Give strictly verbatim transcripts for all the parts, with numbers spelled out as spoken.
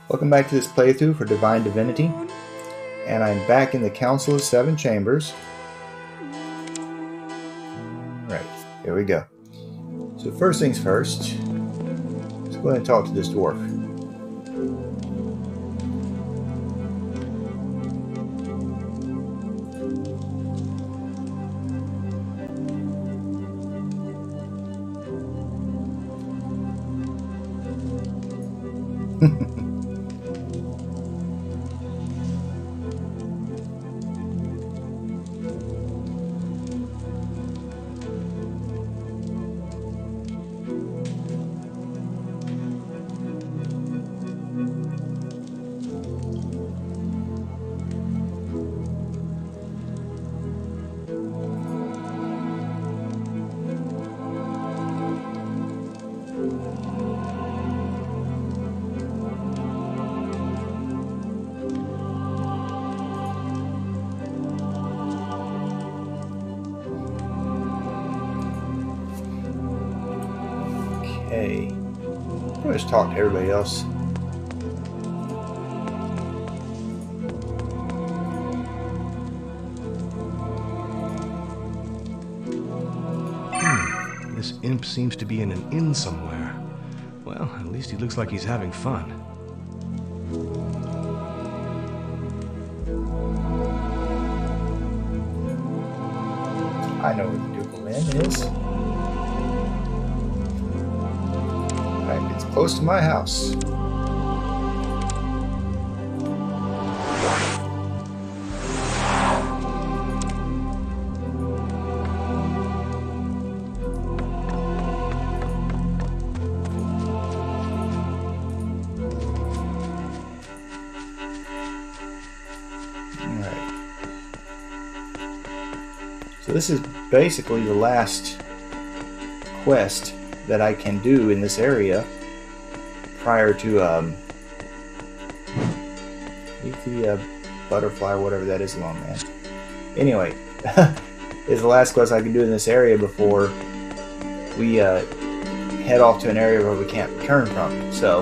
Welcome back to this playthrough for Divine Divinity, and I'm back in the Council of Seven Chambers. Alright, here we go. So first things first, let's go ahead and talk to this dwarf. Okay, I'll just talk to everybody else. Hmm. This imp seems to be in an inn somewhere. Well, at least he looks like he's having fun. I know where the Ducal Inn is. It's close to my house. Alright. So this is basically the last quest that I can do in this area prior to um, leave the uh, butterfly or whatever that is alone, man. Anyway, is the last quest I can do in this area before we uh, head off to an area where we can't return from. So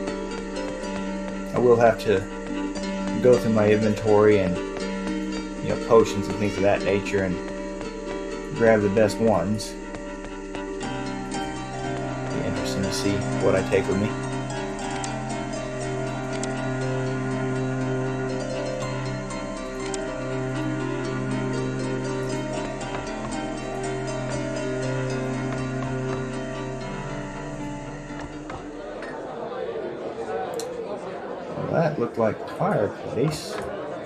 I will have to go through my inventory and you know potions and things of that nature and grab the best ones. Be interesting to see what I take with me. That looked like the fireplace.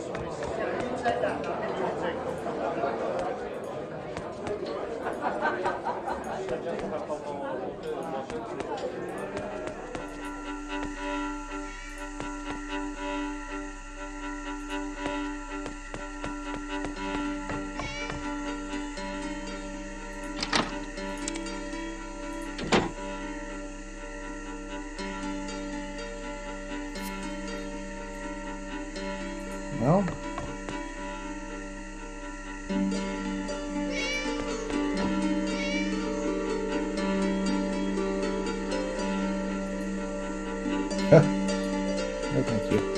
Well, huh. No, thank you.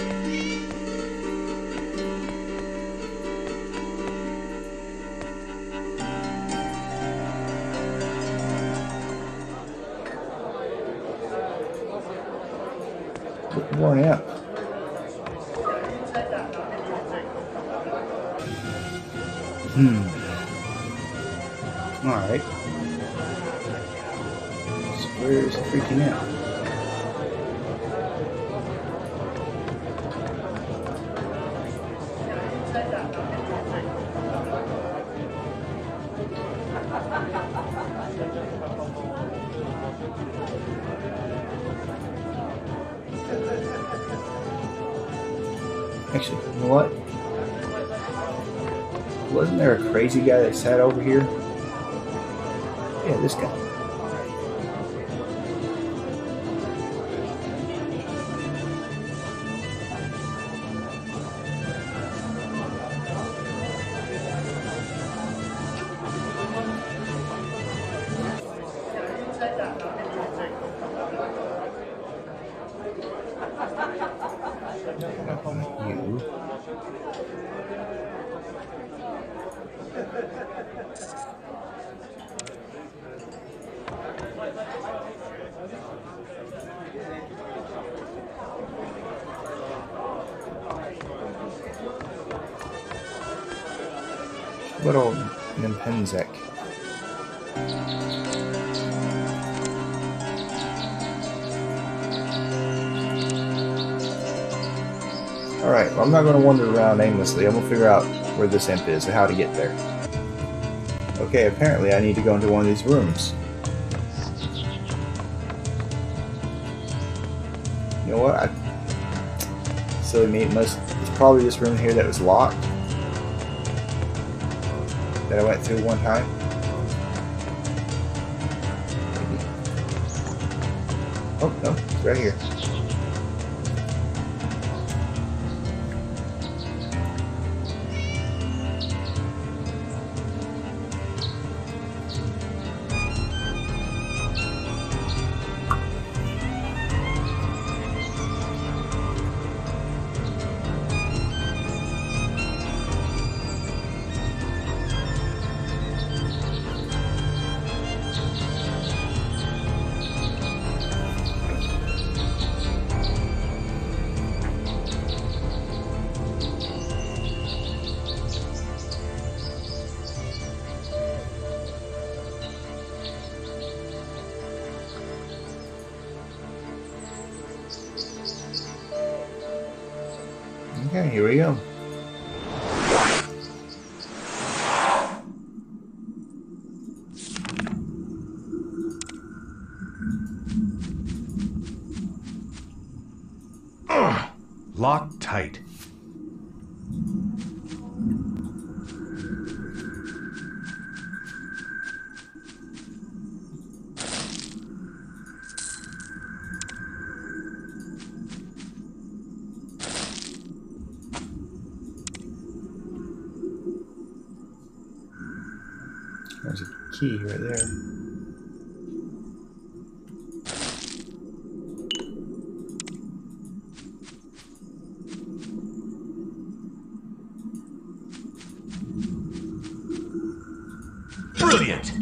Looking worn out. Hmm. Alright. So where is it freaking out? Actually, you know what? Wasn't there a crazy guy that sat over here? Yeah, this guy. Not you. Little Nimpenzek. Alright, well, I'm not going to wander around aimlessly. I'm going to figure out where this imp is and how to get there. Okay, apparently I need to go into one of these rooms. You know what? I, silly me, it must, it's probably this room here that was locked. That I went through one time. Maybe. Oh, no, it's right here. Okay, here we go. Ugh, locked tight. There's a key right there. Brilliant!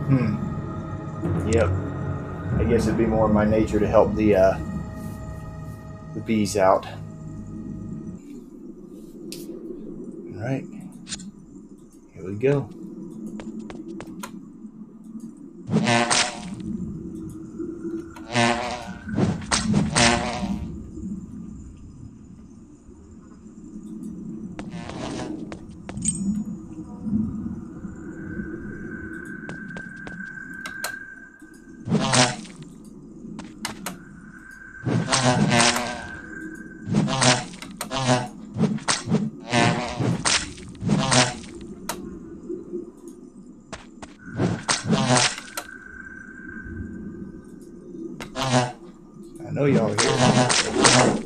Hmm. Yep. I guess it'd be more in my nature to help the uh, the bees out. All right. Here we go. I know y'all are here.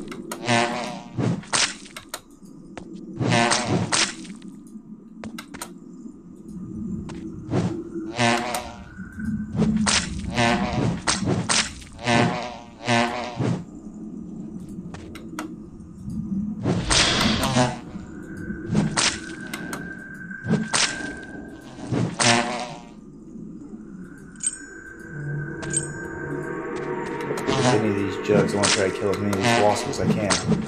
Any of these jugs, I want to try to kill as many of these wasps as I can.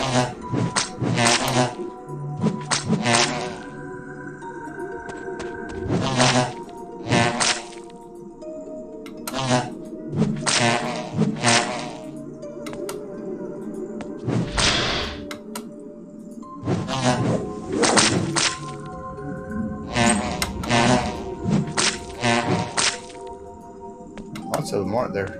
Lots of them, aren't there?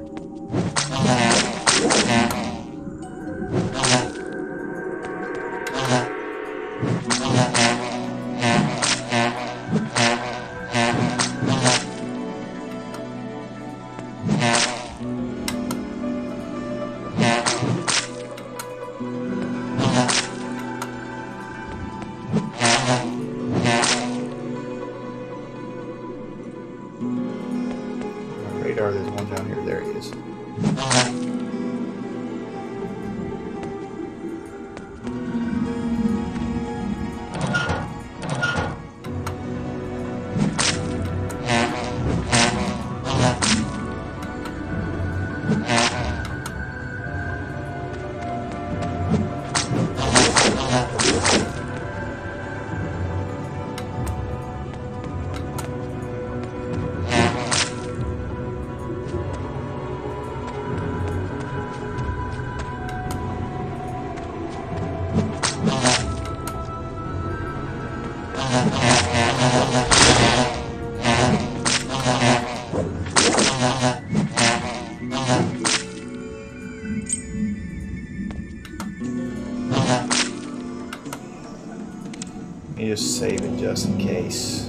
Radar, there's one down here. There he is. Let me just save it just in case.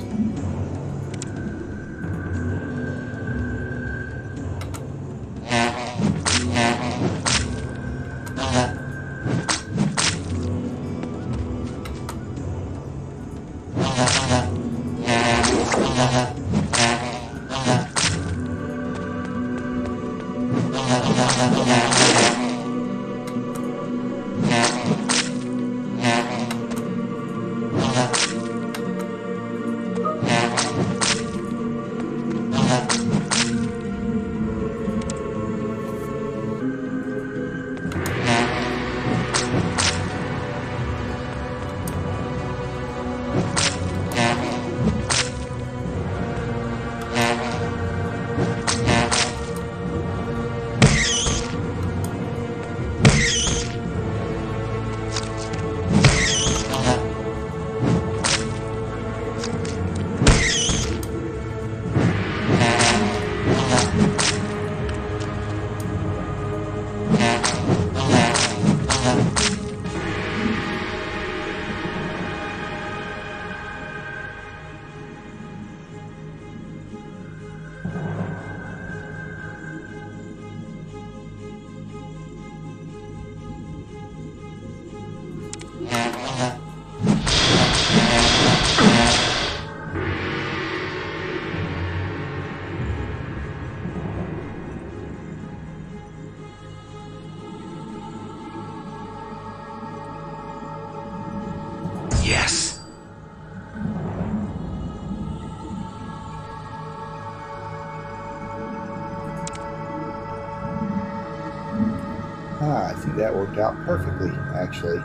I think that worked out perfectly, actually.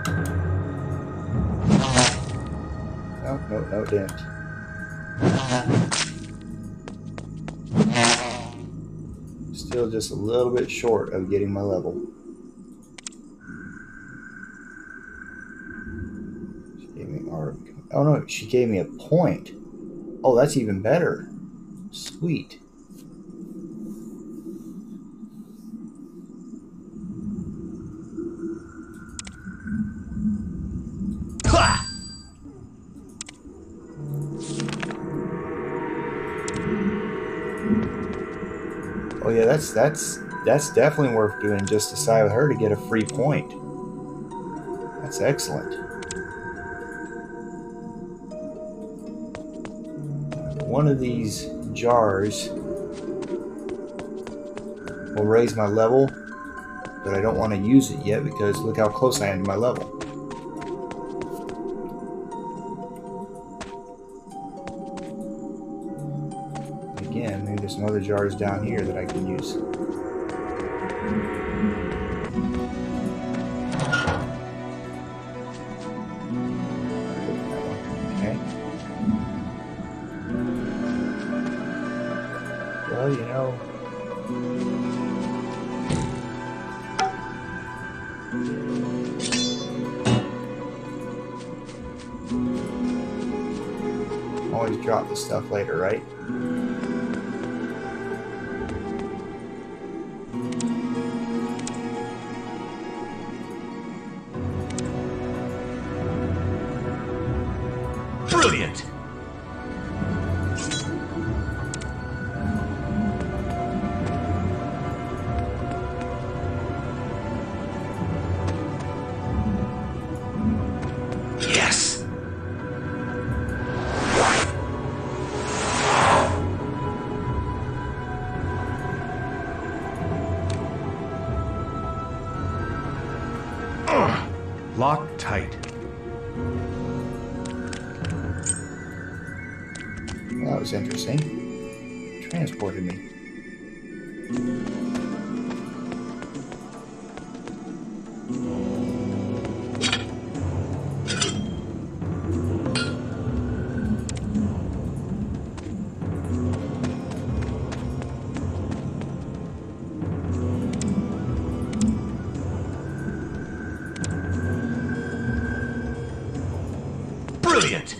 No, no, no, it didn't. Still just a little bit short of getting my level. She gave me art. Oh no, she gave me a point. Oh, that's even better. Sweet. Oh yeah, that's that's that's definitely worth doing just to side with her to get a free point. That's excellent. One of these jars will raise my level, but I don't want to use it yet because look how close I am to my level. Again, maybe there's some other jars down here that I can use. Okay. Well, you know, always drop the stuff later, right? Brilliant! Yes! Ugh. Locked tight. Well, that was interesting. Transported me. Brilliant!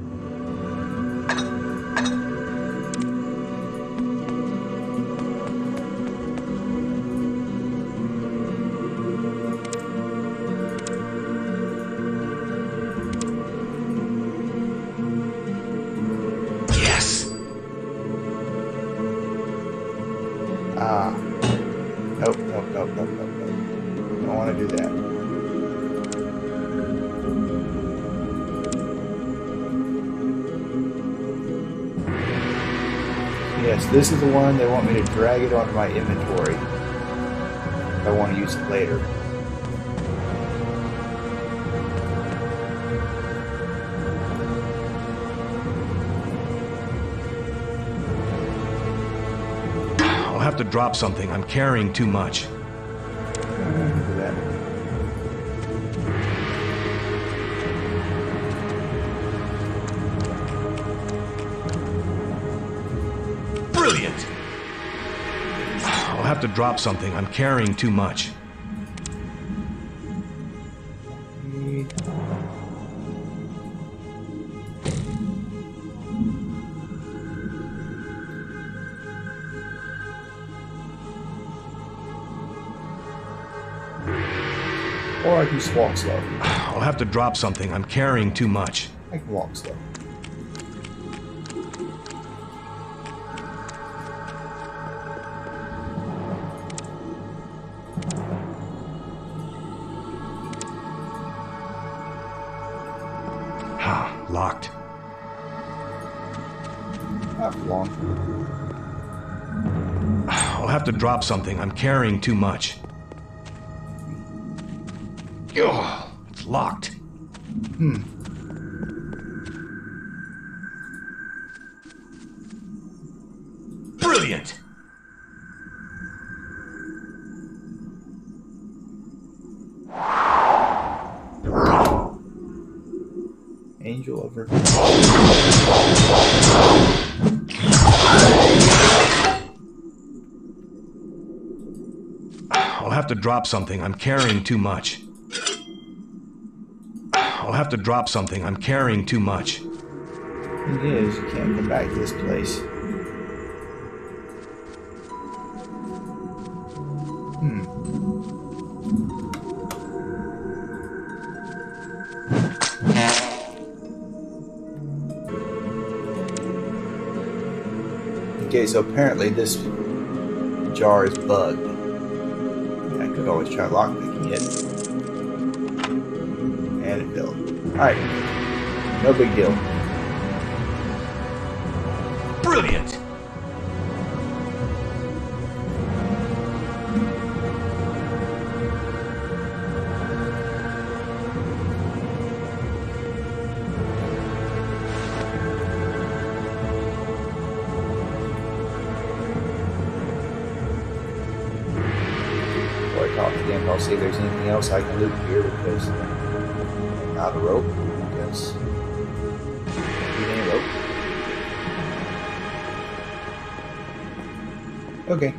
Ah. Nope, nope, nope, nope, nope, nope. Don't want to do that. Yes, this is the one they want me to drag it onto my inventory if I want to use it later. I'll have to drop something. I'm carrying too much. Do that. Brilliant! I'll have to drop something. I'm carrying too much. Or I can just walk slow. I'll have to drop something. I'm carrying too much. I can walk slow. Ah, locked. Not for long. I'll have to drop something. I'm carrying too much. Ugh, it's locked. Hmm. Brilliant! angel over. I'll have to drop something. I'm carrying too much. I'll have to drop something. I'm carrying too much. The thing is, you can't come back to this place. Hmm. Okay, so apparently this jar is bugged. I could always try lockpicking it. And it failed. Alright. No big deal. Brilliant! Before I talk to them, I'll see if there's anything else I can loot here because I'm out of rope. Because I don't need any rope. Okay.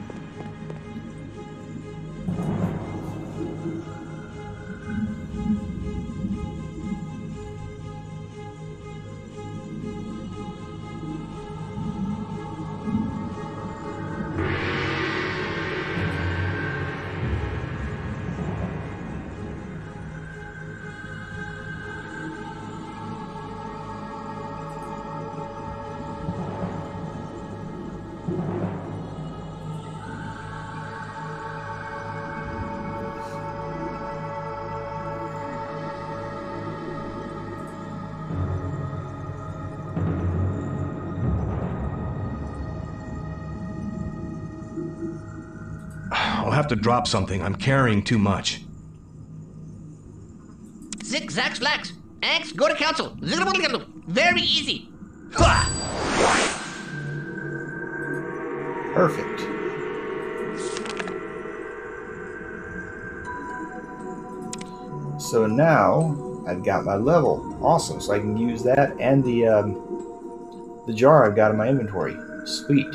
I'll have to drop something. I'm carrying too much. Zigzag slacks. X, go to council. Very easy. Perfect. So now I've got my level. Awesome. So I can use that and the um, the jar I've got in my inventory. Sweet.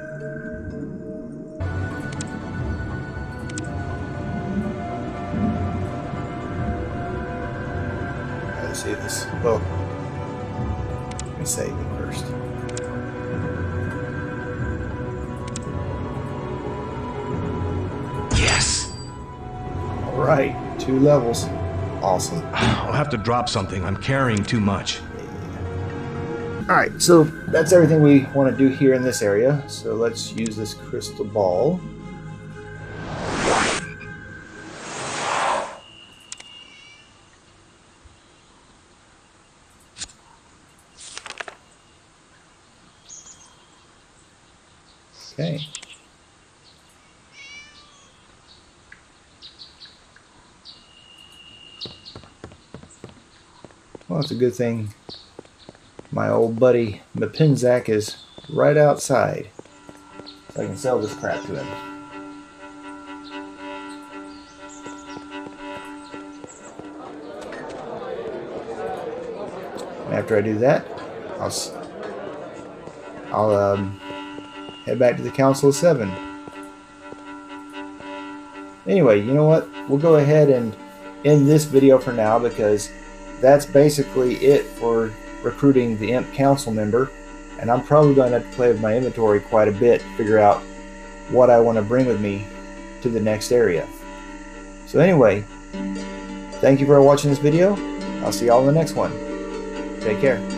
Let's see if this. Well, let me save it first. Yes! Alright, two levels. Awesome. I'll have to drop something. I'm carrying too much. Alright, so that's everything we want to do here in this area. So let's use this crystal ball. Okay. Well, it's a good thing my old buddy Mapinzak is right outside, so I can sell this crap to him. After I do that, I'll I'll um, head back to the Council of Seven. Anyway, you know what? We'll go ahead and end this video for now because that's basically it for recruiting the Imp Council member. And I'm probably going to have to play with my inventory quite a bit to figure out what I want to bring with me to the next area. So anyway, thank you for watching this video. I'll see y'all in the next one. Take care.